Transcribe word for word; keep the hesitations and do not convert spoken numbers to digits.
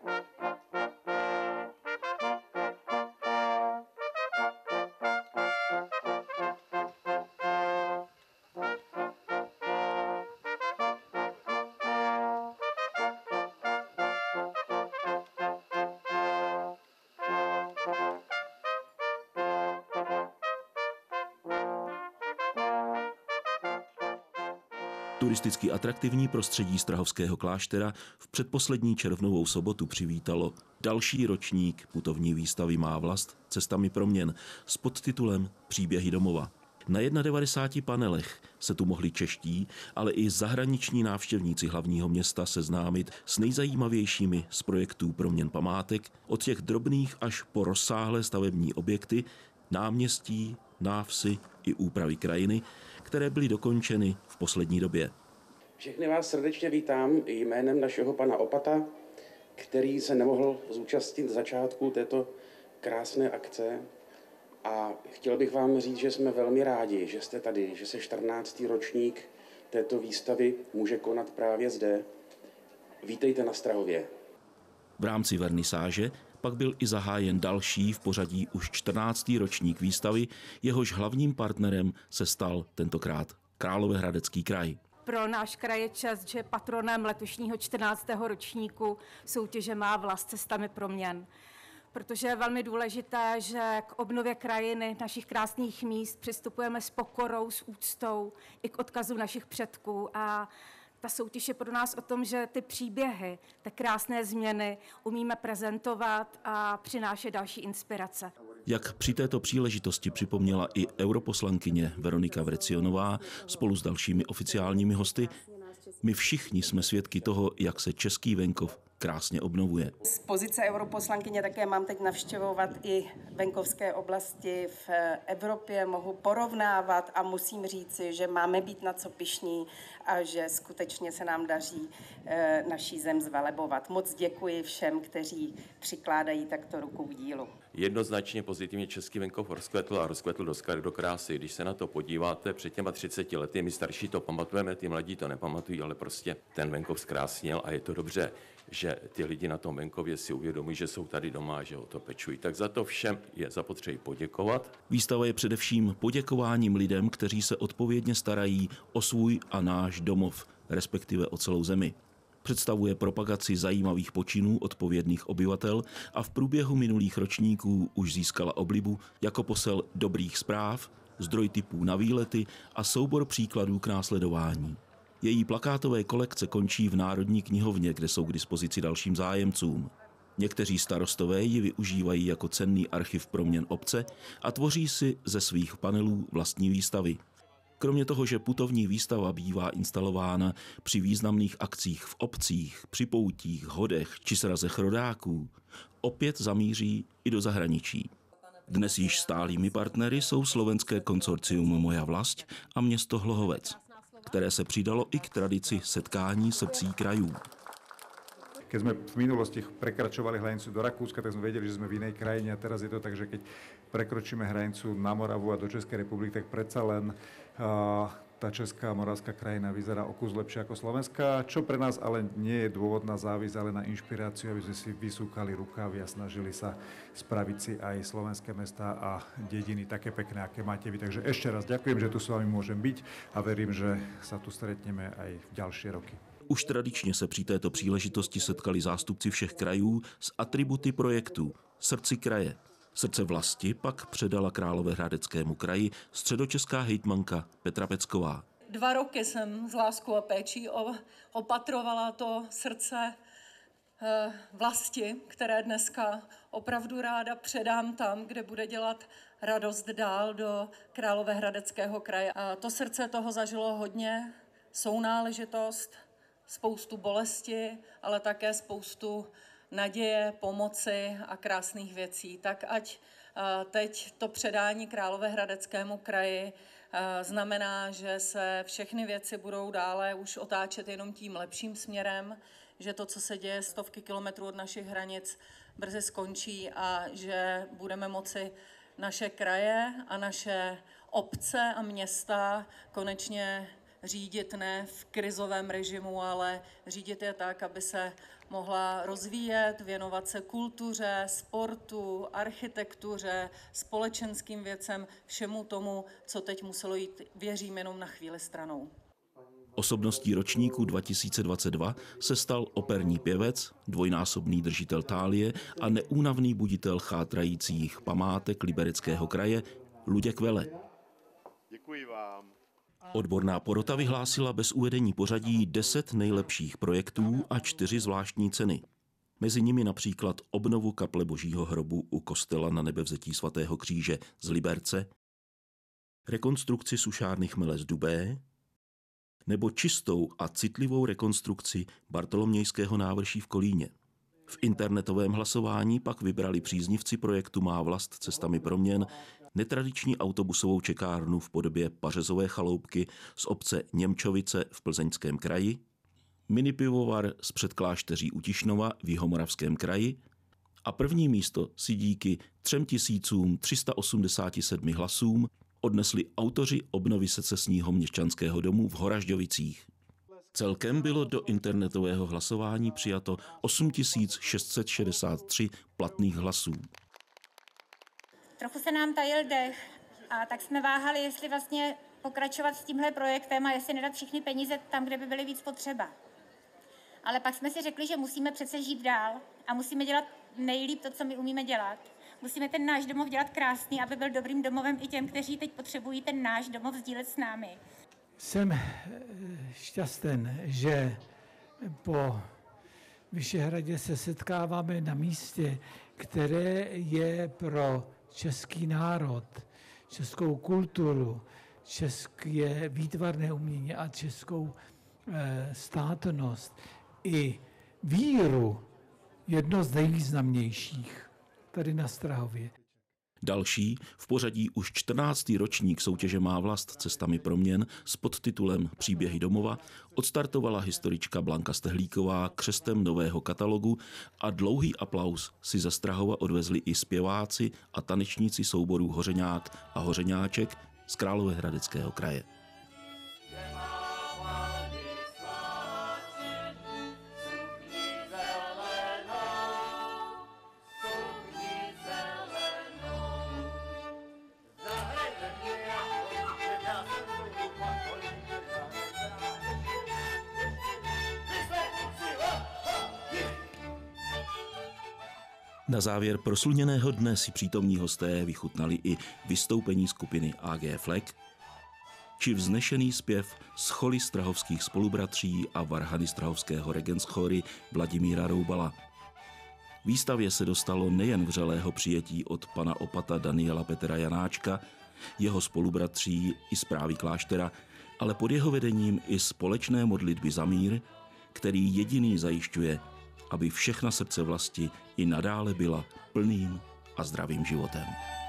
Turisticky atraktivní prostředí Strahovského kláštera v předposlední červnovou sobotu přivítalo další ročník putovní výstavy Má vlast cestami proměn s podtitulem Příběhy domova. Na devadesáti jedna panelech se tu mohli čeští, ale i zahraniční návštěvníci hlavního města seznámit s nejzajímavějšími z projektů proměn památek, od těch drobných až po rozsáhlé stavební objekty, náměstí, návsi i úpravy krajiny, které byly dokončeny v poslední době. Všechny vás srdečně vítám jménem našeho pana Opata, který se nemohl zúčastnit začátku této krásné akce. A chtěl bych vám říct, že jsme velmi rádi, že jste tady, že se čtrnáctý ročník této výstavy může konat právě zde. Vítejte na Strahově. V rámci vernisáže pak byl i zahájen další v pořadí už čtrnáctý ročník výstavy, jehož hlavním partnerem se stal tentokrát Královéhradecký kraj. Pro náš kraj je čest, že patronem letošního čtrnáctého ročníku soutěže Má vlast cestami proměn. Protože je velmi důležité, že k obnově krajiny, našich krásných míst přistupujeme s pokorou, s úctou i k odkazu našich předků. A ta soutěž je pro nás o tom, že ty příběhy, ty krásné změny umíme prezentovat a přinášet další inspirace. Jak při této příležitosti připomněla i europoslankyně Veronika Vrecionová spolu s dalšími oficiálními hosty, my všichni jsme svědky toho, jak se český venkov krásně obnovuje. Z pozice europoslankyně také mám teď navštěvovat i venkovské oblasti v Evropě, mohu porovnávat a musím říci, že máme být na co pyšní a že skutečně se nám daří e, naší zem zvelebovat. Moc děkuji všem, kteří přikládají takto ruku k dílu. Jednoznačně pozitivně český venkov rozkvetl a rozkvetl do krásy. Když se na to podíváte, před těma třiceti lety, my starší to pamatujeme, ty mladí to nepamatují, ale prostě ten venkov zkrásněl a je to dobře, že ty lidi na tom venkově si uvědomují, že jsou tady doma, že o to pečují. Tak za to všem je zapotřebí poděkovat. Výstava je především poděkováním lidem, kteří se odpovědně starají o svůj a náš domov, respektive o celou zemi. Představuje propagaci zajímavých počinů odpovědných obyvatel a v průběhu minulých ročníků už získala oblibu jako posel dobrých zpráv, zdroj tipů na výlety a soubor příkladů k následování. Její plakátové kolekce končí v Národní knihovně, kde jsou k dispozici dalším zájemcům. Někteří starostové ji využívají jako cenný archiv proměn obce a tvoří si ze svých panelů vlastní výstavy. Kromě toho, že putovní výstava bývá instalována při významných akcích v obcích, při poutích, hodech či srazech rodáků, opět zamíří i do zahraničí. Dnes již stálými partnery jsou slovenské konsorcium Moja vlast a město Hlohovec, které se přidalo i k tradici setkání srdcí krajů. Keď sme v minulosti prekračovali hranicu do Rakúska, tak sme vedeli, že sme v inej krajine a teraz je to tak, že keď prekročíme hranicu na Moravu a do Českej republiky, tak predsa len uh, tá česká a moravská krajina vyzerá o kus lepšie ako slovenská, čo pre nás ale nie je dôvod na závisť, ale na inšpiráciu, aby sme si vysúkali rukávy a snažili sa spraviť si aj slovenské mestá a dediny také pekné, aké máte vy. Takže ešte raz ďakujem, že tu s vami môžem byť a verím, že sa tu stretneme aj v ďalšie roky. Už tradičně se při této příležitosti setkali zástupci všech krajů s atributy projektu Srdci kraje. Srdce vlasti pak předala Královéhradeckému kraji středočeská hejtmanka Petra Pecková. Dva roky jsem s láskou a péčí opatrovala to srdce vlasti, které dneska opravdu ráda předám tam, kde bude dělat radost dál do Královéhradeckého kraje. A to srdce toho zažilo hodně, sounáležitost, spoustu bolesti, ale také spoustu naděje, pomoci a krásných věcí. Tak ať teď to předání Královéhradeckému kraji znamená, že se všechny věci budou dále už otáčet jenom tím lepším směrem, že to, co se děje stovky kilometrů od našich hranic, brzy skončí a že budeme moci naše kraje a naše obce a města konečně řídit ne v krizovém režimu, ale řídit je tak, aby se mohla rozvíjet, věnovat se kultuře, sportu, architektuře, společenským věcem, všemu tomu, co teď muselo jít, věřím, jenom na chvíli stranou. Osobností ročníku dva tisíce dvacet dva se stal operní pěvec, dvojnásobný držitel tálie a neúnavný buditel chátrajících památek Libereckého kraje Luděk Vele. Děkuji vám. Odborná porota vyhlásila bez uvedení pořadí deset nejlepších projektů a čtyři zvláštní ceny. Mezi nimi například obnovu kaple Božího hrobu u kostela Na Nebevzetí svatého kříže z Liberce, rekonstrukci sušárny chmele z Dubé, nebo čistou a citlivou rekonstrukci Bartolomějského návrší v Kolíně. V internetovém hlasování pak vybrali příznivci projektu Má vlast cestami proměn netradiční autobusovou čekárnu v podobě pařezové chaloupky z obce Němčovice v Plzeňském kraji, minipivovar z předklášteří u Tišnova v Jihomoravském kraji a první místo si díky tři tisíce tři sta osmdesáti sedmi hlasům odnesli autoři obnovy secesního měšťanského domu v Horažďovicích. Celkem bylo do internetového hlasování přijato osm tisíc šest set šedesát tři platných hlasů. Trochu se nám tajil dech a tak jsme váhali, jestli vlastně pokračovat s tímhle projektem a jestli nedat všechny peníze tam, kde by byly víc potřeba. Ale pak jsme si řekli, že musíme přece žít dál a musíme dělat nejlíp to, co my umíme dělat. Musíme ten náš domov dělat krásný, aby byl dobrým domovem i těm, kteří teď potřebují ten náš domov sdílet s námi. Jsem šťasten, že po Vyšehradě se setkáváme na místě, které je pro český národ, českou kulturu, české výtvarné umění a českou státnost i víru jedno z nejvýznamnějších tady na Strahově. Další, v pořadí už čtrnáctý ročník soutěže Má vlast cestami proměn s podtitulem Příběhy domova odstartovala historička Blanka Stehlíková křestem nového katalogu a dlouhý aplaus si ze Strahova odvezli i zpěváci a tanečníci souborů Hořeňák a Hořeňáček z Královéhradeckého kraje. Na závěr prosluněného dne si přítomní hosté vychutnali i vystoupení skupiny A G Flek či vznešený zpěv z choly strahovských spolubratří a varhany strahovského regenschory Vladimíra Roubala. Výstavě se dostalo nejen vřelého přijetí od pana opata Daniela Petra Janáčka, jeho spolubratří i správy kláštera, ale pod jeho vedením i společné modlitby za mír, který jediný zajišťuje, aby všechna srdce vlasti i nadále byla plným a zdravým životem.